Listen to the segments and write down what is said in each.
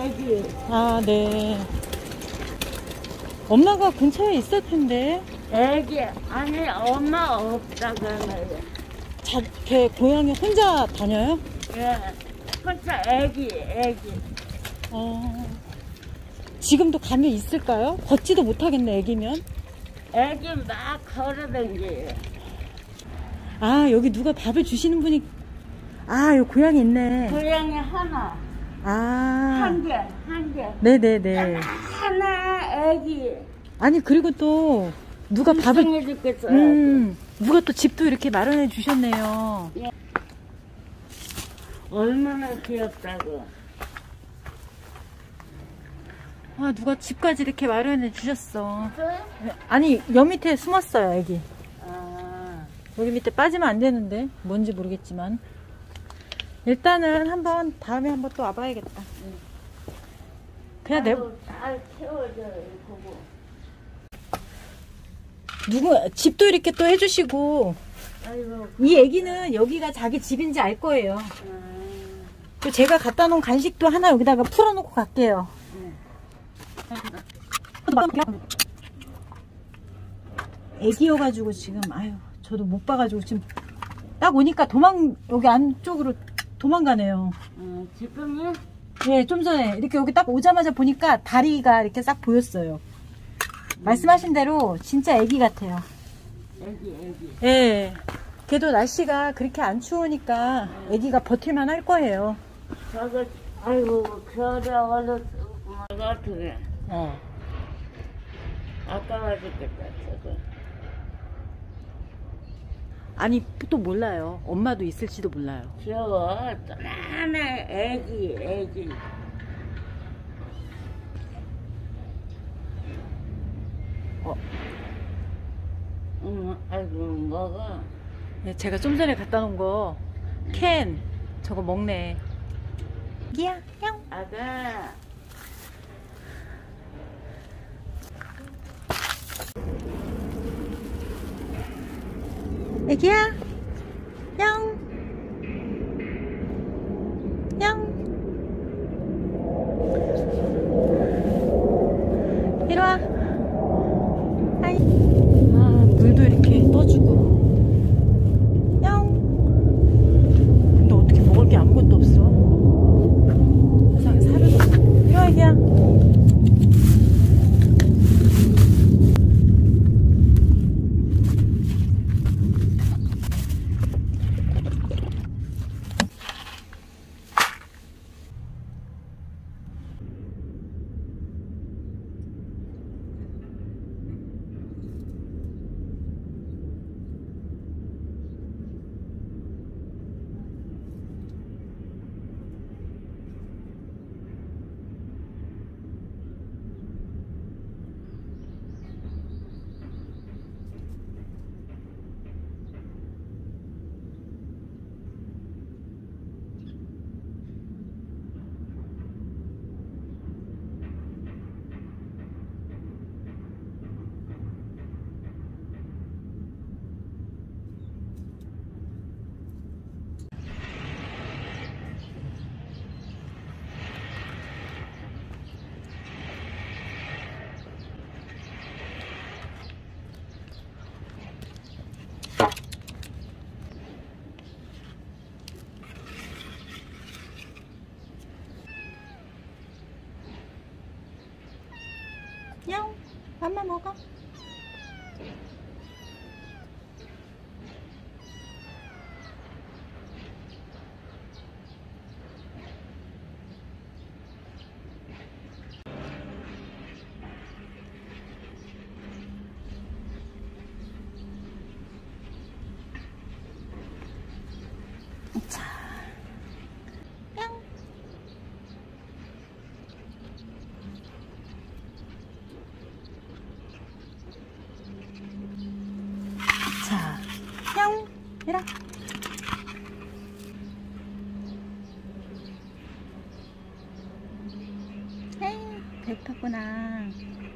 애기. 아, 네. 엄마가 근처에 있을 텐데. 애기. 아니, 엄마 없다잖아요. 걔 고양이 혼자 다녀요? 예. 혼자 애기. 지금도 가면 있을까요? 걷지도 못하겠네, 애기면. 애기 막 걸어다녀요. 아, 여기 누가 밥을 주시는 분이, 여기 고양이 있네. 고양이 하나. 한 개. 네네네. 하나, 애기. 아니, 그리고 또, 누가 밥을, 불쌍해 죽겠어요. 누가 또 집도 이렇게 마련해 주셨네요. 예. 얼마나 귀엽다고. 누가 집까지 이렇게 마련해 주셨어. 아니, 여 밑에 숨었어요, 애기. 여기 밑에 빠지면 안 되는데, 뭔지 모르겠지만. 일단은 다음에 한번 또 와봐야겠다. 그냥 잘 키워줘요, 그거. 집도 이렇게 또 해주시고, 아이고. 이 애기는 여기가 자기 집인지 알 거예요. 또 제가 갖다 놓은 간식도 하나 여기다가 풀어놓고 갈게요. 애기여가지고 지금, 저도 못 봐가지고 지금 딱 오니까 여기 안쪽으로 도망가네요. 지금요? 예, 좀 전에 이렇게 여기 딱 오자마자 보니까 다리가 이렇게 싹 보였어요. 말씀하신 대로 진짜 애기 같아요. 애기. 예. 걔도 날씨가 그렇게 안 추우니까 애기가 버틸만 할 거예요. 저거, 아이고, 겨울에 얼어 죽을 것 같으네. 아까워 죽겠다, 저거. 아니, 또 몰라요. 엄마도 있을지도 몰라요. 귀여워. 조그만한 애기. 아이고, 먹어. 예, 제가 좀 전에 갖다 놓은 거, 저거 먹네. 애기야, 냥. 아가. 애기야, 냥. 이리 와. 물도 이렇게 떠주고. 근데 어떻게 먹을 게 아무것도 없어. 세상에 사료도 없고. 이리 와, 애기야. 냥, 밥만 먹어. 자, 냥. 자, 냥. 이라. 에이, 배고팠구나.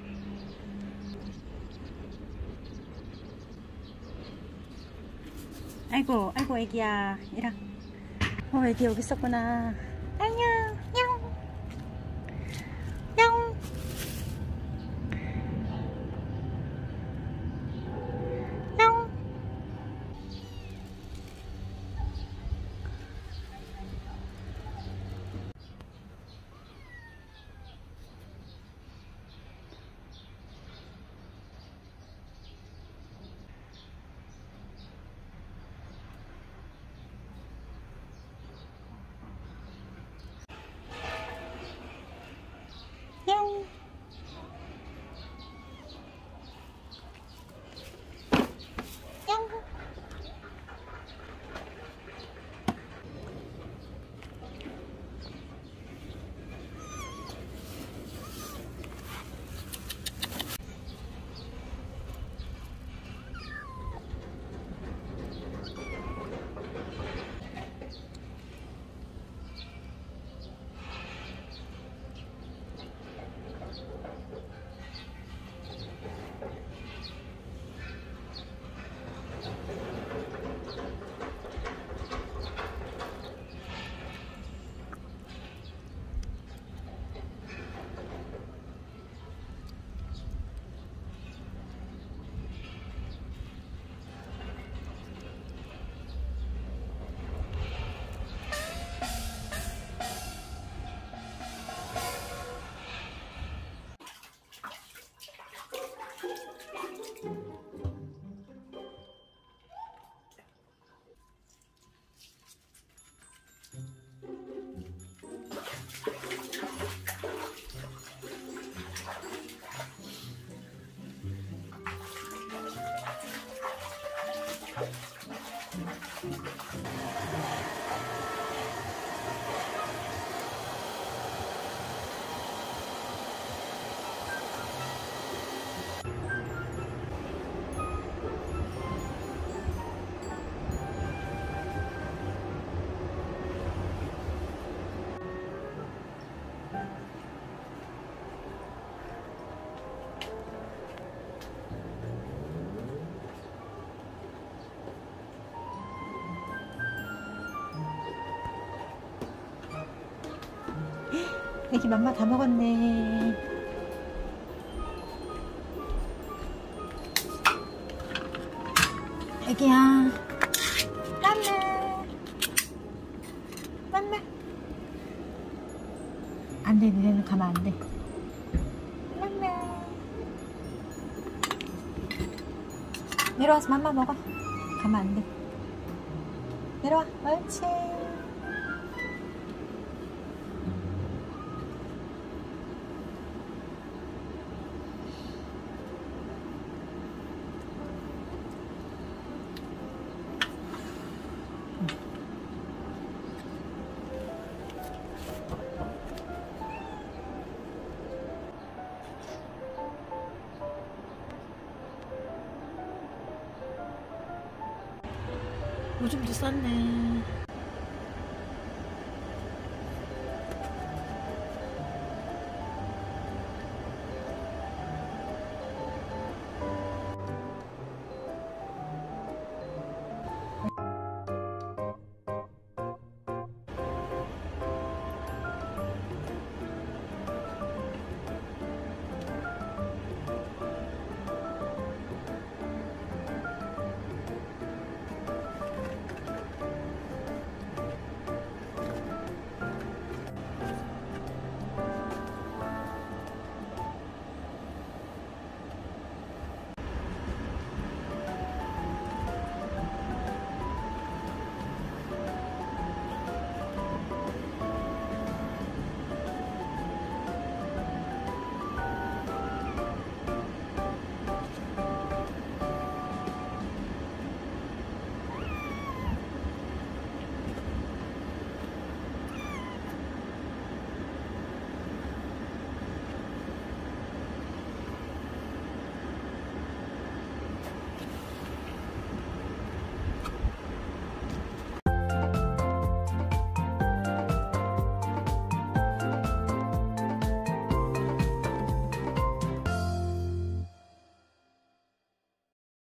아이고, 애기야. 이라. 애기 여기 있었구나. 안녕, 냥. 애기 맘마 다 먹었네. 애기야, 맘마, 맘마. 안 돼, 니네는 가면 안 돼. 맘마. 내려와서 맘마 먹어. 가면 안 돼. 내려와, 옳지. 오줌도 쌌네.